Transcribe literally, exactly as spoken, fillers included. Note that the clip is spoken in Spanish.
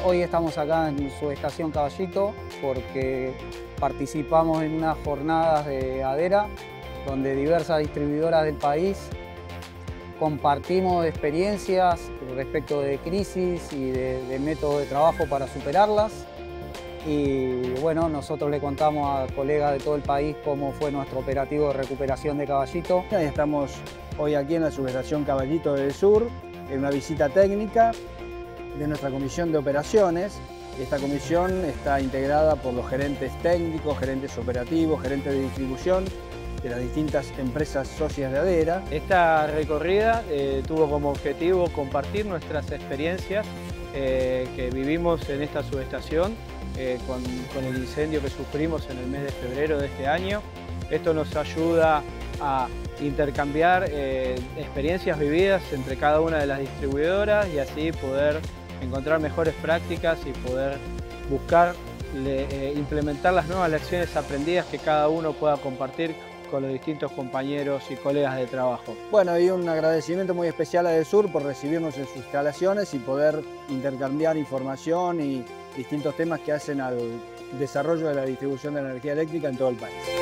Hoy estamos acá en Subestación Caballito porque participamos en unas jornadas de ADERA donde diversas distribuidoras del país compartimos experiencias respecto de crisis y de, de métodos de trabajo para superarlas. Y bueno, nosotros le contamos a colegas de todo el país cómo fue nuestro operativo de recuperación de Caballito. Estamos hoy aquí en la Subestación Caballito del Sur, en una visita técnica de nuestra comisión de operaciones. Esta comisión está integrada por los gerentes técnicos, gerentes operativos, gerentes de distribución de las distintas empresas socias de ADERA. Esta recorrida eh, tuvo como objetivo compartir nuestras experiencias eh, que vivimos en esta subestación eh, con, con el incendio que sufrimos en el mes de febrero de este año. Esto nos ayuda a intercambiar eh, experiencias vividas entre cada una de las distribuidoras y así poder encontrar mejores prácticas y poder buscar le, eh, implementar las nuevas lecciones aprendidas que cada uno pueda compartir con los distintos compañeros y colegas de trabajo. Bueno, y un agradecimiento muy especial a Edesur por recibirnos en sus instalaciones y poder intercambiar información y distintos temas que hacen al desarrollo de la distribución de energía eléctrica en todo el país.